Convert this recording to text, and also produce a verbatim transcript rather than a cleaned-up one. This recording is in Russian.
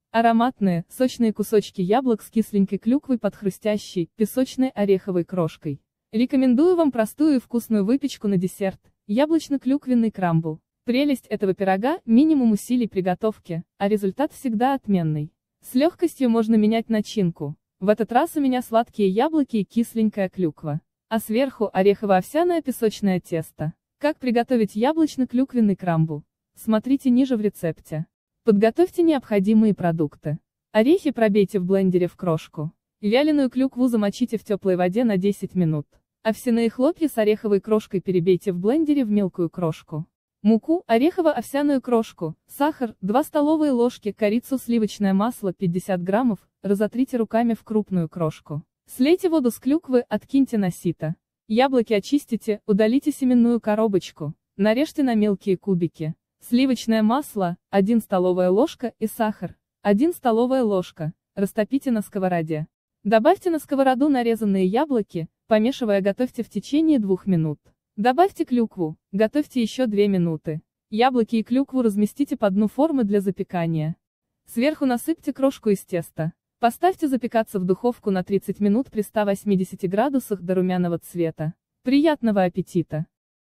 Ароматные, сочные кусочки яблок с кисленькой клюквой под хрустящей, песочной ореховой крошкой. Рекомендую вам простую и вкусную выпечку на десерт – яблочно-клюквенный крамбл. Прелесть этого пирога – минимум усилий приготовки, а результат всегда отменный. С легкостью можно менять начинку. В этот раз у меня сладкие яблоки и кисленькая клюква. А сверху орехово-овсяное песочное тесто. Как приготовить яблочно-клюквенный крамбл? Смотрите ниже в рецепте. Подготовьте необходимые продукты. Орехи пробейте в блендере в крошку. Вяленую клюкву замочите в теплой воде на десять минут. Овсяные хлопья с ореховой крошкой перебейте в блендере в мелкую крошку. Муку, орехово-овсяную крошку, сахар, две столовые ложки, корицу, сливочное масло пятьдесят граммов, разотрите руками в крупную крошку. Слейте воду с клюквы, откиньте на сито. Яблоки очистите, удалите семенную коробочку, нарежьте на мелкие кубики. Сливочное масло, одна столовая ложка и сахар, одна столовая ложка, растопите на сковороде. Добавьте на сковороду нарезанные яблоки, помешивая готовьте в течение двух минут. Добавьте клюкву, готовьте еще две минуты. Яблоки и клюкву разместите по дну формы для запекания. Сверху насыпьте крошку из теста. Поставьте запекаться в духовку на тридцать минут при ста восьмидесяти градусах до румяного цвета. Приятного аппетита!